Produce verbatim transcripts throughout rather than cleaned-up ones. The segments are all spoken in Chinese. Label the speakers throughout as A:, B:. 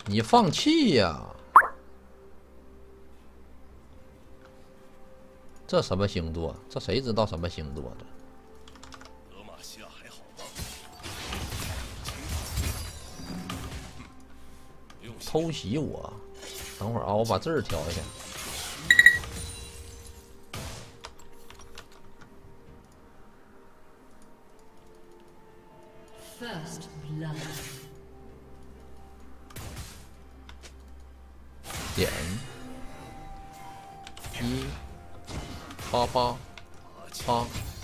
A: 你放弃呀！这什么星座？这谁知道什么星座的？
B: 德玛西亚还好吗？
A: 偷袭我！等会儿啊，我把字儿调一下。
C: First blood.
A: 点一八八八，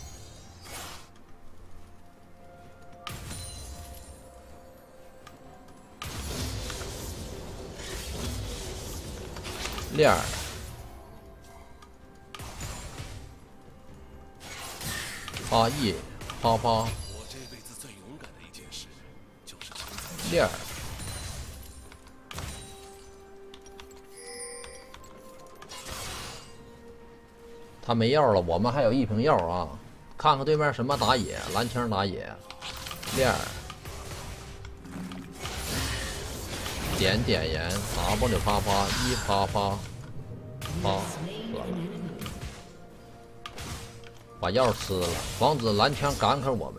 A: 链儿八一八八。 链儿，他没药了，我们还有一瓶药啊！看看对面什么打野，蓝枪打野，链儿，点点盐 ，W 八八一八八八，把药吃了，防止蓝枪赶克我们。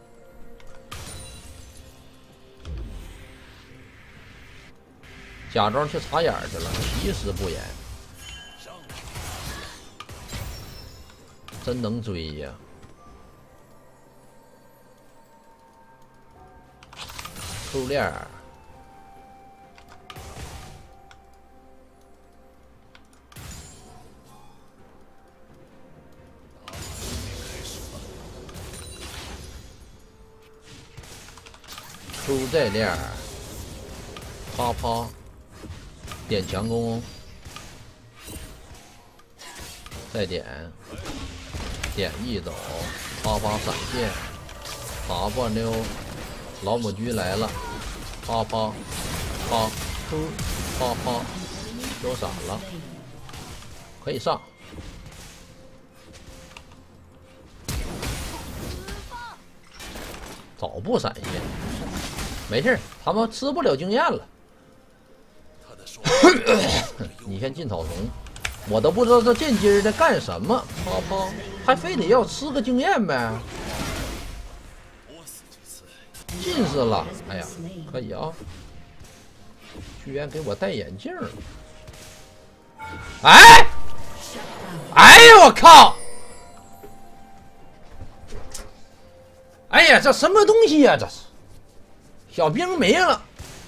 A: 假装去插眼去了，其实不演，真能追呀！出链儿，出这链儿，啪啪。 点强攻，再点，点一走，啪啪闪现，啪啪溜，老母鸡来了，啪啪啪突，啪啪，丢闪了，可以上。早不闪现，没事，他们吃不了经验了。你先进草丛，我都不知道这剑姬在干什么，啪啪，还非得要吃个经验呗？近视了，哎呀，可以啊！居然给我戴眼镜了，哎，哎呀，我靠！哎呀，这什么东西呀、啊？这是小兵没了。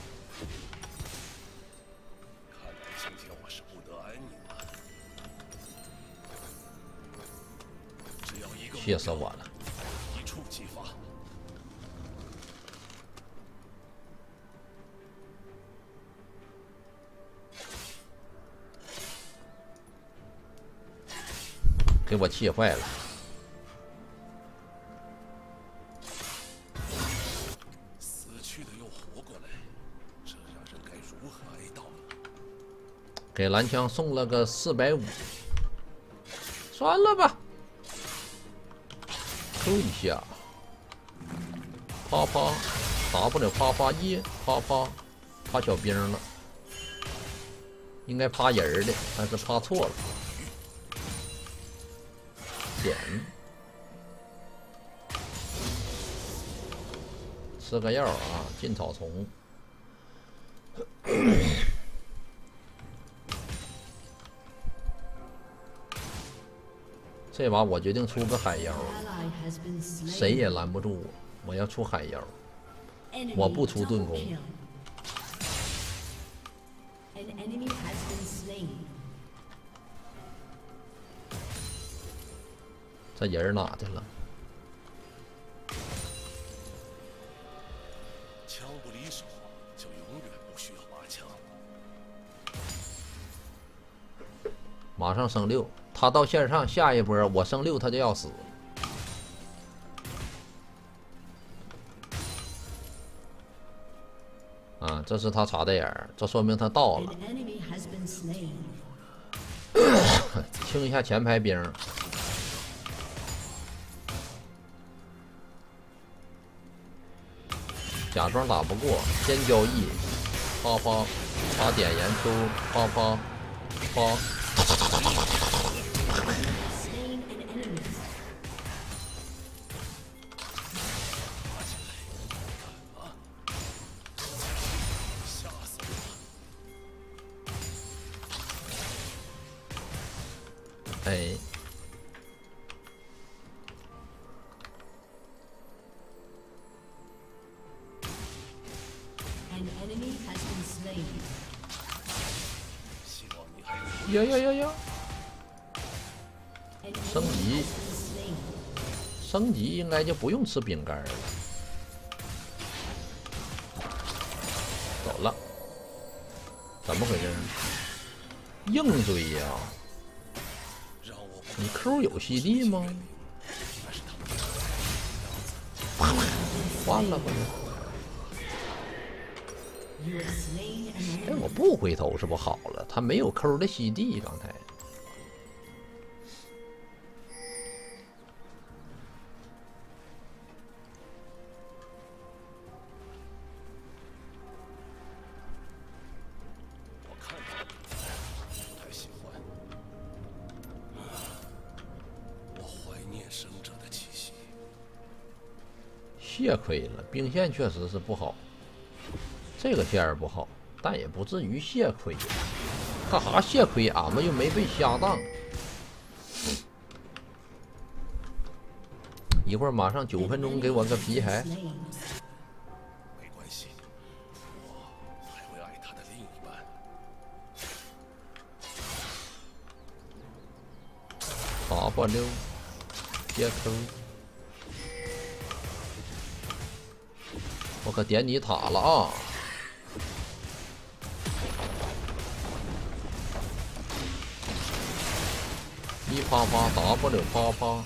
A: 气死我了！一触即发。给我气坏了！死去的又活过来，这让人该如何哀悼？给蓝枪送了个四百五，算了吧。 抽一下，啪啪，打不了啪啪一，啪啪，趴小兵了，应该趴人的，但是趴错了。点，吃个药啊，进草丛。这把我决定出个海妖，谁也拦不住我。我要出海妖，我不出盾弓。这人哪去了？枪不离手，就永远不需要拔枪。马上升六。 他到线上，下一波我升六，他就要死。啊，这是他插的眼儿，这说明他到了。清一下前排兵，假装打不过，先交易。 啪啪，啪点岩 Q， 啪啪啪。哎。 呀呀呀呀！升级，升级应该就不用吃饼干了。走了，怎么回事？硬追呀！你 Q 有 C D 吗？换了吧。哎，我不回头是不好了？他没有 Q 的 C D， 刚才。
B: 我看到不太喜欢。我怀念生者的气息。
A: 血亏了，兵线确实是不好。 这个线儿不好，但也不至于血亏。干啥血亏？俺们又没被瞎当。一会儿马上九分钟，给我个皮海。
B: 没关系，我还会爱他的另一半。
A: 八八六，接 Q。我可点你塔了啊！ 一啪啪 W 啪啪，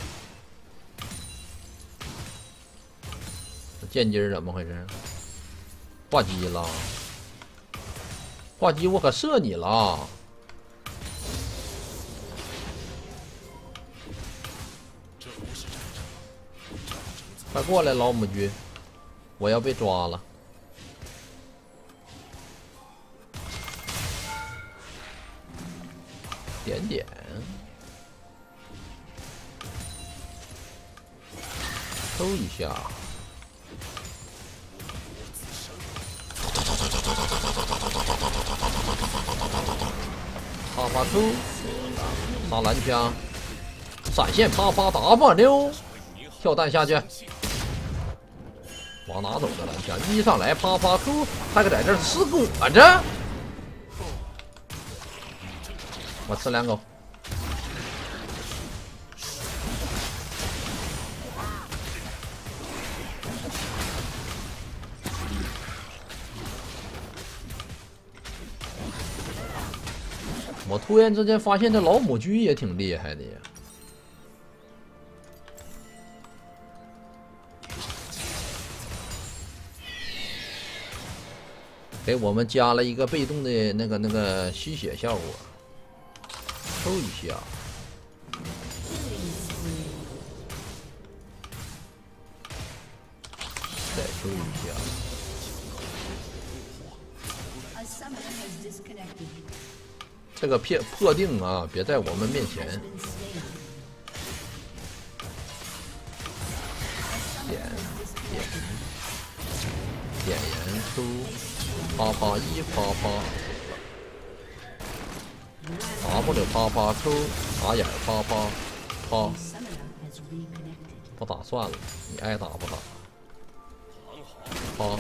A: 这剑姬怎么回事？挂机了，挂机我可射你了！快过来，老母鸡！我要被抓了。点点。 抽一下，啪啪抽，上蓝枪，闪现啪啪打吧溜，跳弹下去，往哪走的蓝枪？一上来啪啪抽，还搁在这吃果子，我吃两口。 我突然之间发现这老母鸡也挺厉害的呀！给我们加了一个被动的那个那个吸血效果，抽一下，再抽一下。 这个破破定啊，别在我们面前。点点点燃出，啪啪一啪啪，W啪啪抽，打眼啪啪啪，不打算了，你爱打不打？啪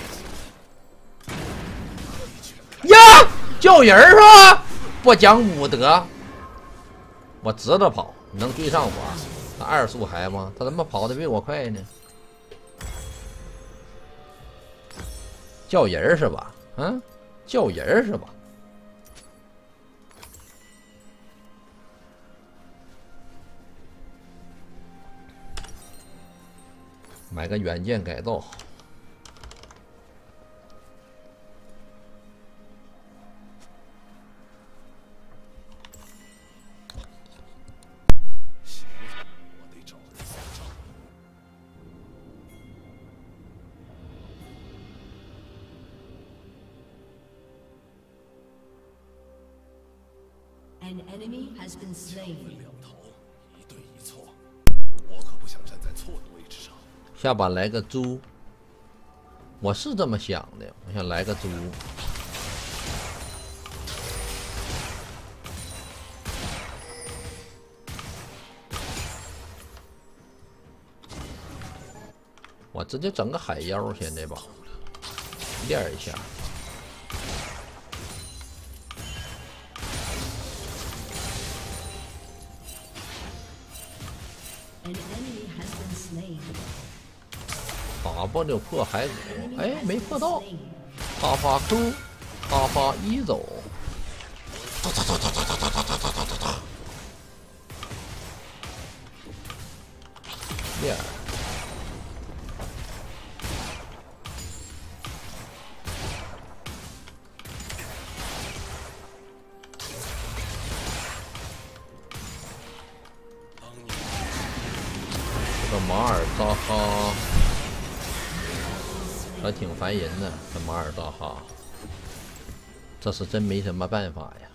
A: 呀，叫人是吧？ 不讲武德，我直着跑，你能追上我？那二速还吗？他他妈跑的比我快呢。叫人是吧？嗯，叫人是吧？买个远见改造。
C: An enemy has been
B: 分
C: slain.
B: 两头，一对一错。我可不想站在错的位置上。
A: 下把来个猪，我是这么想的，我想来个猪。我直接整个海妖，先这把练一下。
C: An enemy has been slain.
A: 打不了破骸骨，
C: Enemy
A: 哎，
C: has
A: 没
C: been
A: 破到。
C: slain.
A: 啪啪 Q， 啪啪一走，哒哒哒哒哒哒哒哒哒哒哒。练。这个马尔扎哈。 还挺烦人的，这马尔扎哈，这是真没什么办法呀，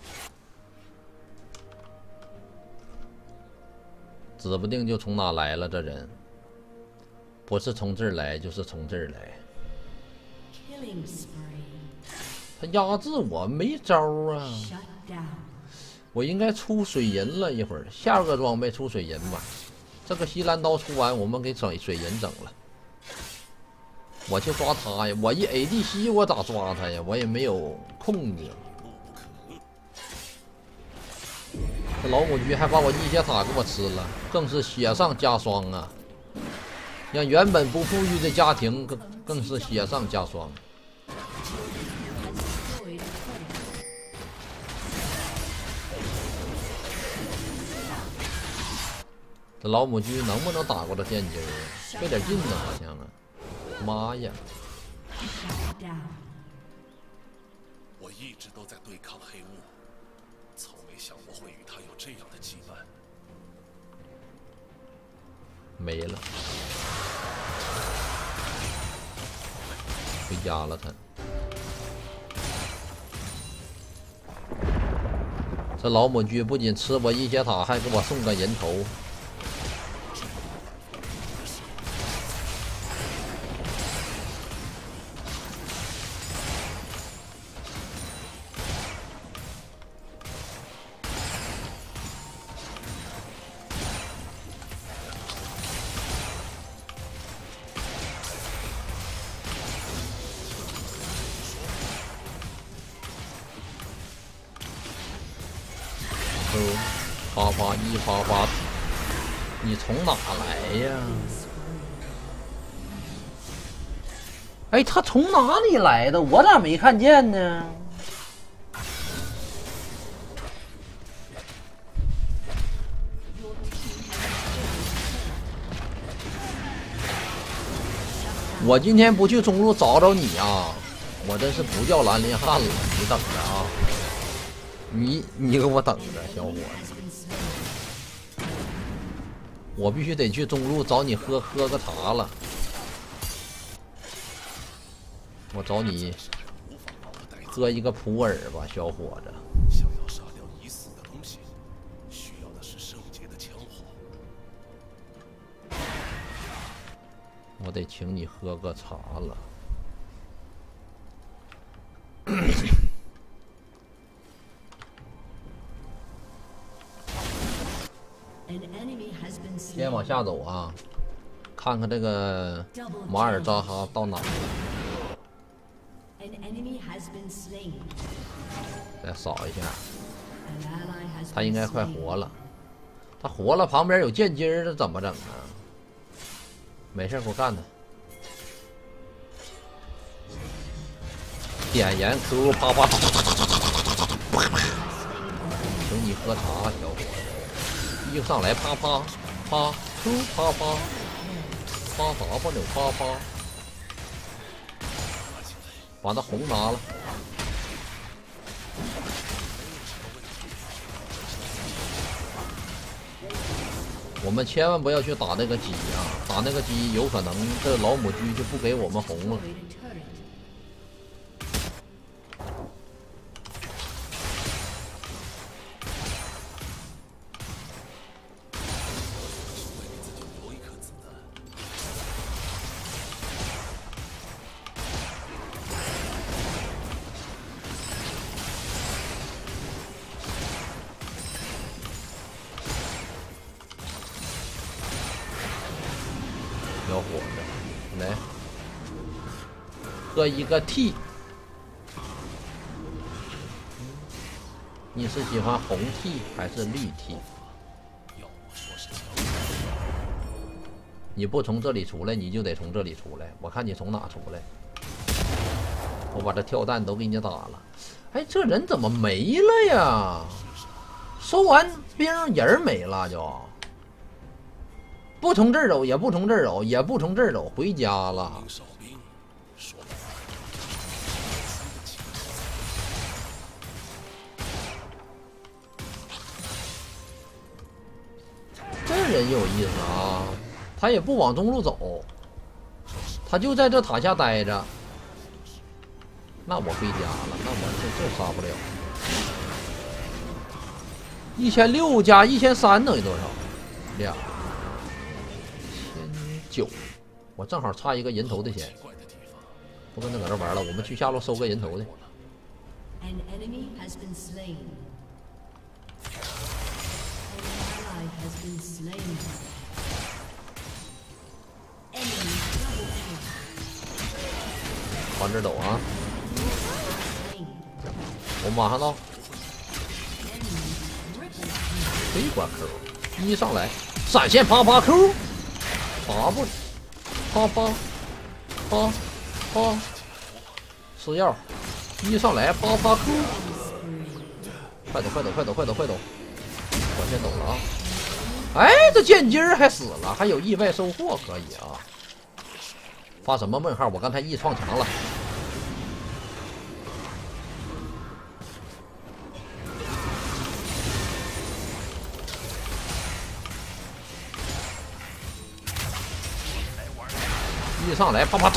A: 指不定就从哪来了。这人不是从这儿来，就是从这儿来。
C: Killing spree.
A: 他压制我没招啊！
C: Shut down.
A: 我应该出水银了，一会儿下个装备出水银吧。这个锡兰刀出完，我们给整水银整了。 我去抓他呀！我一 A D C， 我咋抓他呀？我也没有控制。这老母鸡还把我异血塔给我吃了，更是雪上加霜啊！让原本不富裕的家庭更更是雪上加霜。
C: Destroyed a turret.
A: 这老母鸡能不能打过这电击儿？费点劲呢，好像啊！妈呀！
C: Shut down.
B: 我一直都在对抗黑雾，从没想过会与他有这样的羁绊。
A: 没了，回家了他。这老母鸡不仅吃我一血塔，还给我送个人头。 啪啪一啪啪，你从哪来呀？哎，他从哪里来的？我咋没看见呢？我今天不去中路找找你啊！我真是不叫兰陵汉了，你等着啊！你你给我等着，小伙子！
C: Has been slain.
A: 我必须得去中路找你喝喝个茶了。我找你喝一个普洱吧，小伙子。
B: 想要杀掉已死的东西，需要的是圣洁的枪火。
A: 我得请你喝个茶了。
C: An enemy has been
A: 先
C: slain.
A: 往下走啊，看看这个马尔扎哈到哪了。
C: An enemy has been slain.
A: 再扫一下，
C: An ally has
A: 他应
C: been
A: 该快
C: slain.
A: 活了。他活了，旁边有剑姬儿，这怎么整啊？没事，给我干他。点燃 Q， 啪啪哒哒哒哒哒哒哒哒哒啪啪。请你喝茶，小伙子。一上来啪啪啪 Q 啪啪啪 W 啪啪，把那红拿了。 我们千万不要去打那个鸡啊！打那个鸡有可能这老母鸡就不给我们红了。
C: Destroyed a turret.
A: 个一个 T。你是喜欢红 T 还是绿 T？
B: 要我说是强。
A: 你不从这里出来，你就得从这里出来。我看你从哪出来。我把这跳弹都给你打了。哎，这人怎么没了呀？收完兵人没了就。不从这儿走，也不从这儿走，也不从这儿走，回家了。
B: 少兵，说
A: 这人有意思啊，他也不往中路走，他就在这塔下待着。那我回家了，那我这这杀不了。一千六加一千三等于多少？俩千九，我正好差一个人头的钱。不跟他搁这玩了，我们去下路收个人头的。
C: An enemy has been slain. An ally has been slain. Enemy double kill.
A: 往这走啊！
C: Slain.
A: 我马上到。
C: Enemy triple kill.
A: 可以管 Q， 一上来闪现啪啪 Q， 拔不，啪啪啪啪，吃药，一上来啪啪 Q， 快走快走快走快走快走，我先走了啊！哎，这剑姬儿还死了，还有意外收获可以啊！发什么问号？我刚才 E 创墙了。 一上来，啪啪，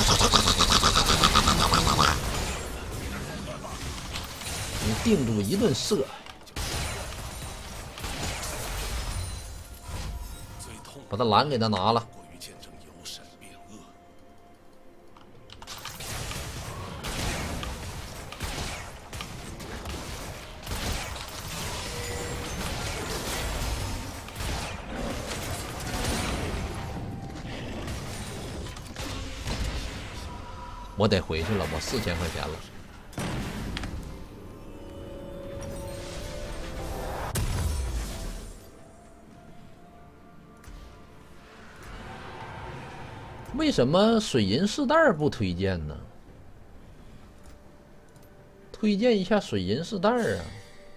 A: 你定住一顿射，把他蓝给他拿了。
B: 过于见证由善变恶。
A: 我得回去了，我四千块钱了。为什么水银饰袋不推荐呢？推荐一下水银饰袋啊！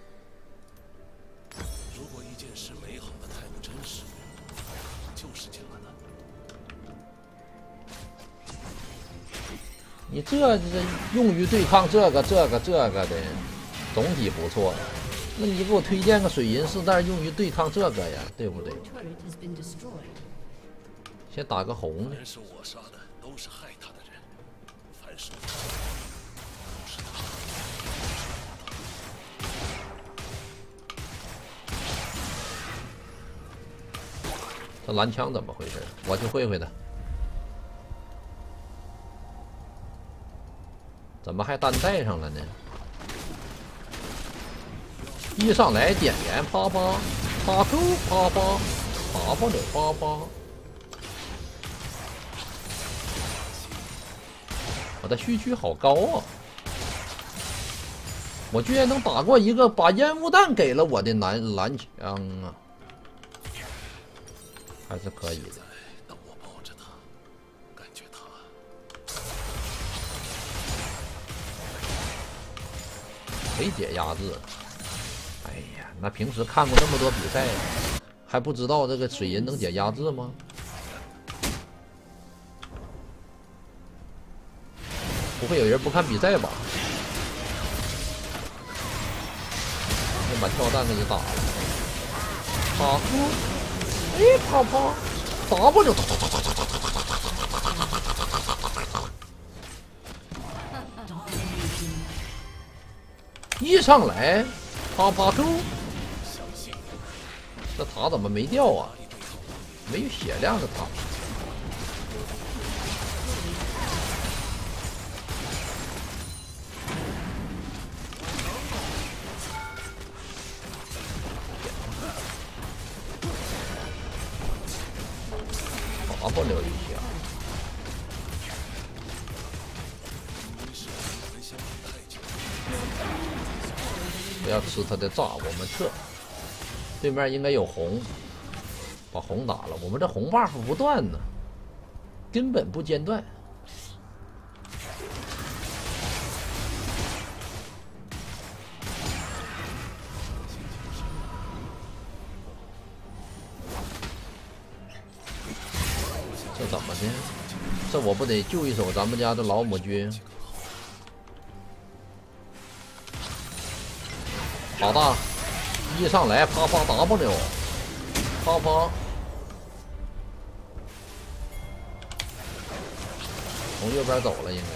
B: 如果一件事美好的太不真实，就是假的。
A: 你这这用于对抗这个这个这个的，总体不错。那你给我推荐个水银饰袋用于对抗这个呀，对不对？
C: Turret has been destroyed.
A: 先打个红的，
B: 凡是我杀的，都是害他的人；凡是我杀的，都是他。
A: 这蓝枪怎么回事？我去会会他。怎么还单带上了呢？一上来点燃啪啪啪 Q 啪啪啪啪的啪啪，我的虚区好高啊！我居然能打过一个把烟雾弹给了我的蓝蓝枪啊！还是可以的。
B: 当我抱着他，感觉他。
A: 没解压制，哎呀，那平时看过那么多比赛，还不知道这个水银能解压制吗？不会有人不看比赛吧？先把跳弹给你打了，啪呼，哎啪啪，打不了，一上来，啪啪 Q， 这塔怎么没掉啊？没有血量的塔。打不了一下。 不要吃他的炸，我们撤。对面应该有红，把红打了。我们这红 buff 不断呢，根本不间断。这怎么的？这我不得救一手咱们家的老母军？老大，一上来啪啪 W， 啪啪，从右边走了，应该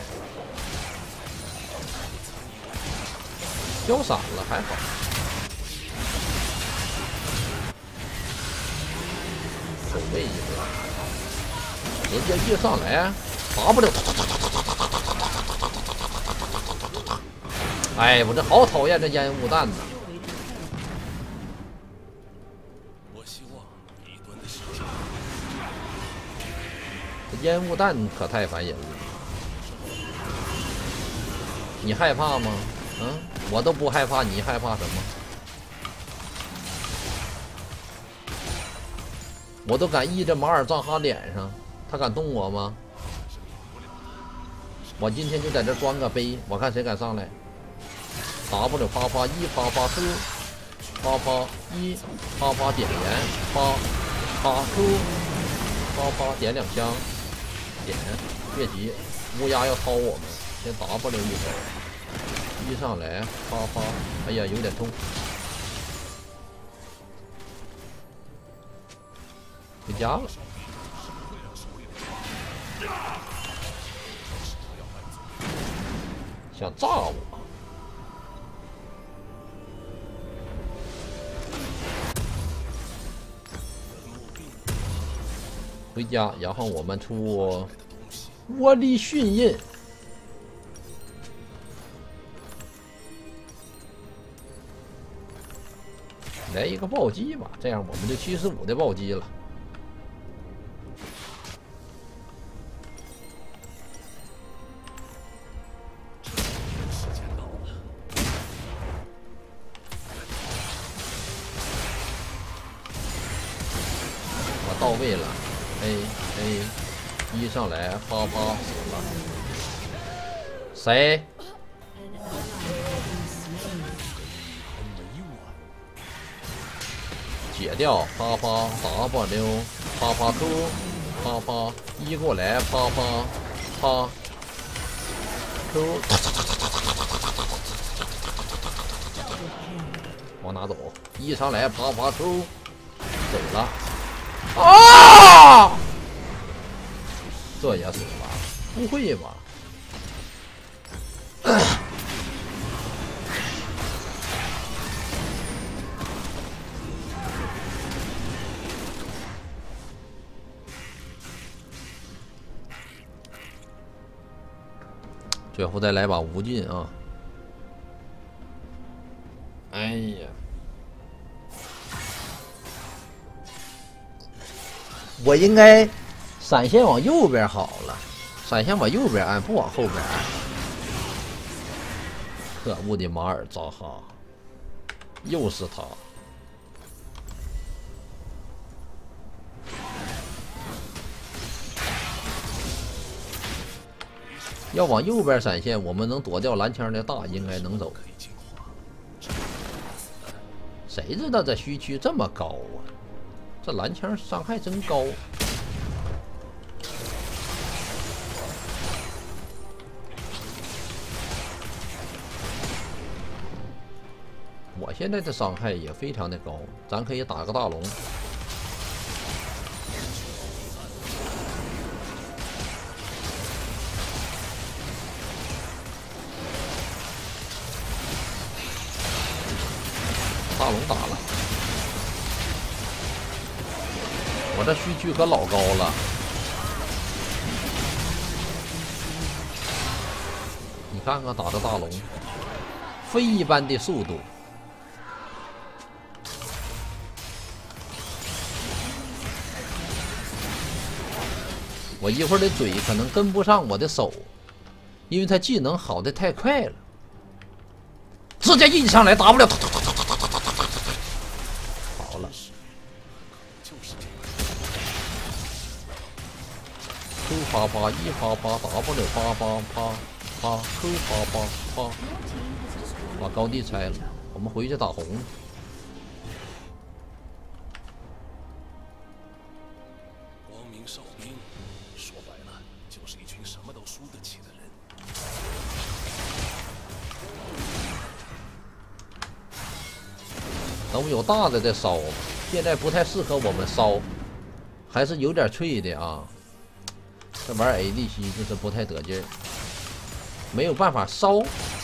A: 交闪了，还好。守卫一个，人家一上来 W， 哎，我这好讨厌这烟雾弹呐！烟雾弹可太烦人了，你害怕吗？嗯，我都不害怕，你害怕什么？我都敢依着马尔藏哈脸上，他敢动我吗？我今天就在这装个杯，我看谁敢上来。W 啪啪一啪啪 Q， 啪啪一啪啪点燃，啪啪 Q， 啪啪点两枪。点，别急，乌鸦要掏我们，先 W 一手，一上来啪啪，哎呀，有点痛，回家了。想炸我？回家，然后我们出窝里迅印，来一个暴击吧，这样我们就七十五的暴击了。我到位了。A A， 一上来啪啪死了，谁？解掉啪啪 W， 啪啪 Q， 啪啪一过来啪啪啪 Q， 往哪走？一上来啪啪 Q， 走了。啊！这也死了？不会吧？最后再来把无尽啊！哎呀！我应该闪现往右边好了，闪现往右边按，不往后边按。可恶的马尔扎哈，又是他！要往右边闪现，我们能躲掉蓝枪的大，应该能走。谁知道这虚区这么高啊？这蓝枪伤害真高。我现在的伤害也非常的高，咱可以打个大龙。大龙打了。我这虚区可老高了，你看看打的大龙，非一般的速度。我一会儿的嘴可能跟不上我的手，因为他技能好的太快了。滋， 直接一上来 W， 好了。Q 啪啪一啪啪 W 啪啪啪啪 Q 啪啪啪，把高地拆了，我们回去打红。
B: 光明哨兵，说白了就是一群什么都输得起的人。
A: 等有大的再烧，现在不太适合我们烧，还是有点脆的啊。这玩意儿 A D C 就是不太得劲儿，没有办法烧。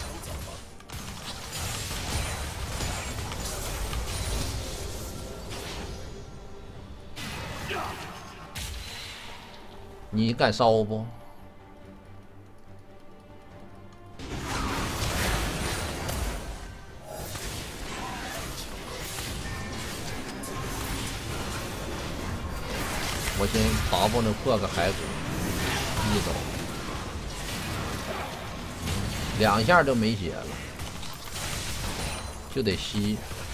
A: 你敢烧不？我先 W 破个骸骨，一走，两下就没血了，就得吸。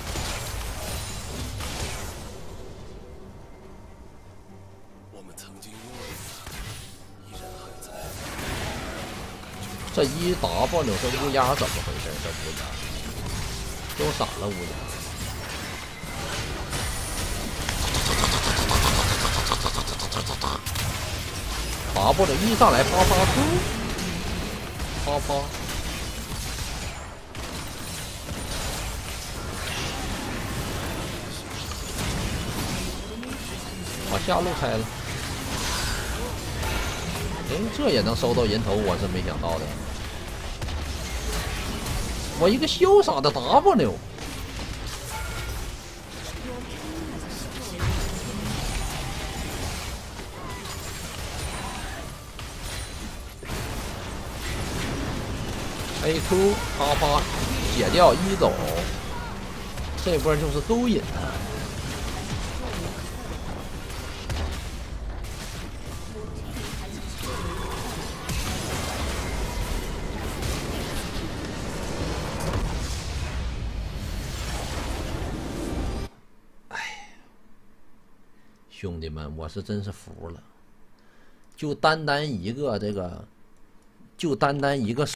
B: 我们曾经拥有的，依然还在。
A: 这一 W 这乌鸦怎么回事？这乌鸦都闪了乌鸦。W 一上来啪啪突，啪啪，把下路拆了。哎，这也能收到人头，我是没想到的。我一个潇洒的 W。A Q 啪啪解掉一走，这波就是勾引他。哎，兄弟们，我是真是服了，就单单一个这个，就单单一个。